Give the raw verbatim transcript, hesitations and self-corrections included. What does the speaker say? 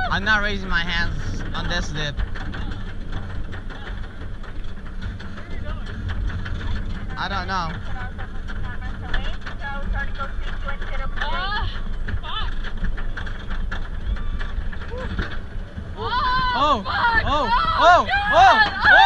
I'm not raising my hands on this dip. I don't know. Oh, Oh, fuck, oh, no, oh, God, oh, oh.